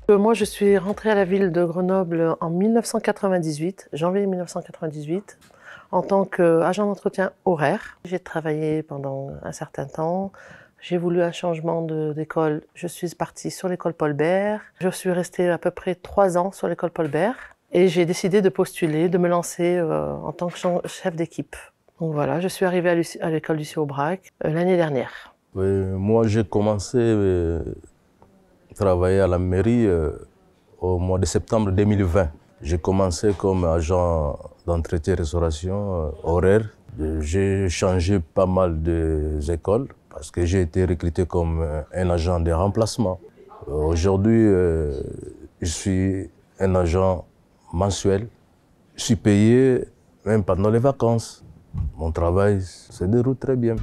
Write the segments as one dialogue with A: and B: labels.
A: Moi, je suis rentrée à la ville de Grenoble en 1998, janvier 1998, en tant qu'agent d'entretien horaire. J'ai travaillé pendant un certain temps. J'ai voulu un changement d'école. Je suis partie sur l'école Paul Bert. Je suis restée à peu près 3 ans sur l'école Paul Bert. Et j'ai décidé de postuler, de me lancer en tant que chef d'équipe. Donc voilà, je suis arrivée à l'école Lucie Aubrac l'année dernière.
B: Oui, moi, j'ai commencé à travailler à la mairie au mois de septembre 2020. J'ai commencé comme agent d'entretien et restauration horaire. J'ai changé pas mal d'écoles parce que j'ai été recruté comme un agent de remplacement. Aujourd'hui, je suis un agent mensuel. Je suis payé même pendant les vacances. Mon travail se déroule très bien.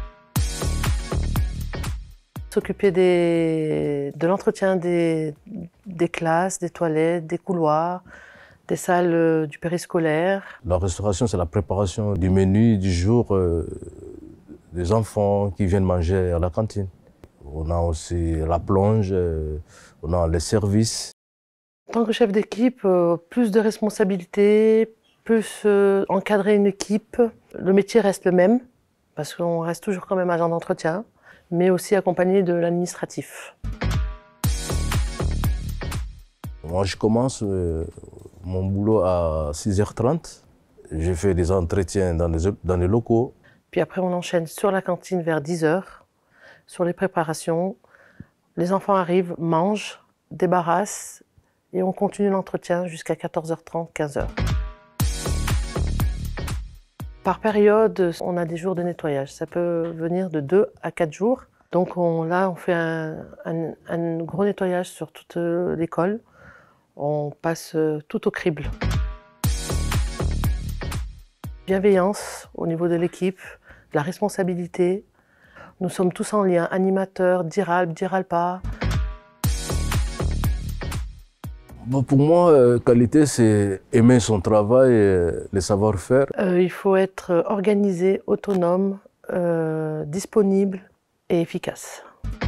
A: S'occuper de l'entretien des classes, des toilettes, des couloirs, des salles du périscolaire.
B: La restauration, c'est la préparation du menu du jour des enfants qui viennent manger à la cantine. On a aussi la plonge, on a les services.
A: En tant que chef d'équipe, plus de responsabilités, plus encadrer une équipe. Le métier reste le même, parce qu'on reste toujours quand même agent d'entretien, mais aussi accompagné de l'administratif.
B: Moi, je commence mon boulot à 6h30. Je fais des entretiens dans les locaux.
A: Puis après, on enchaîne sur la cantine vers 10h, sur les préparations. Les enfants arrivent, mangent, débarrassent, et on continue l'entretien jusqu'à 14h30, 15h. Par période, on a des jours de nettoyage. Ça peut venir de 2 à 4 jours. Donc là, on fait un gros nettoyage sur toute l'école. On passe tout au crible. Bienveillance au niveau de l'équipe, de la responsabilité. Nous sommes tous en lien, animateurs, DIRALP, DIRALPA.
B: Bon, pour moi, qualité, c'est aimer son travail et le savoir-faire.
A: Il faut être organisé, autonome, disponible et efficace.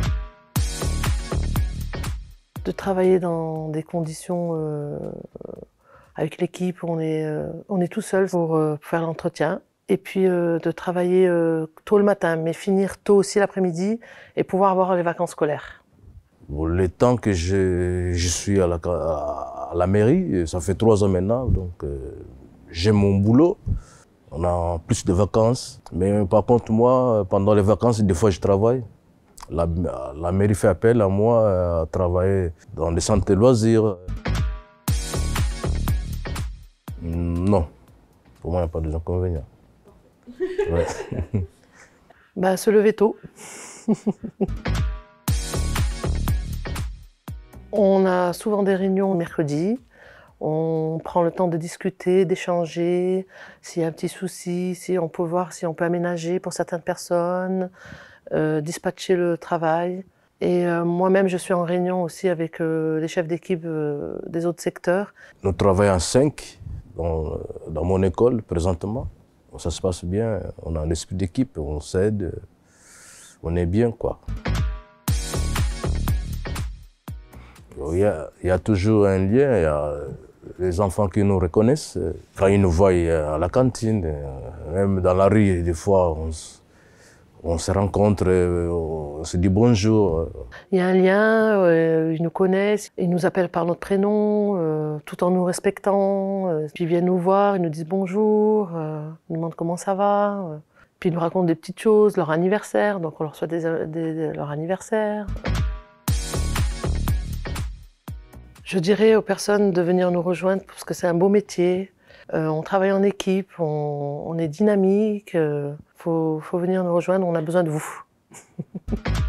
A: De travailler dans des conditions avec l'équipe, on est tout seul pour faire l'entretien. Et puis de travailler tôt le matin, mais finir tôt aussi l'après-midi et pouvoir avoir les vacances scolaires.
B: Bon, le temps que je suis à la mairie, ça fait 3 ans maintenant, donc j'ai mon boulot. On a plus de vacances, mais par contre moi, pendant les vacances, des fois je travaille. La mairie fait appel à moi à travailler dans des centres de loisirs. Non, pour moi il n'y a pas d'inconvénient. Ouais.
A: Ben, se lever tôt. On a souvent des réunions le mercredi. On prend le temps de discuter, d'échanger. S'il y a un petit souci, si on peut voir si on peut aménager pour certaines personnes, dispatcher le travail. Et moi-même, je suis en réunion aussi avec les chefs d'équipe des autres secteurs.
B: Nous travaillons en 5 dans mon école présentement. Ça se passe bien, on a un esprit d'équipe, on s'aide, on est bien, quoi. Il y a toujours un lien, il y a les enfants qui nous reconnaissent. Quand ils nous voient à la cantine, même dans la rue, des fois, on se rencontre, on se dit bonjour.
A: Il y a un lien, ils nous connaissent, ils nous appellent par notre prénom, tout en nous respectant. Puis ils viennent nous voir, ils nous disent bonjour, ils nous demandent comment ça va. Puis ils nous racontent des petites choses, leur anniversaire, donc on leur souhaite leur anniversaire. Je dirais aux personnes de venir nous rejoindre parce que c'est un beau métier. On travaille en équipe, on est dynamique. Faut venir nous rejoindre, on a besoin de vous.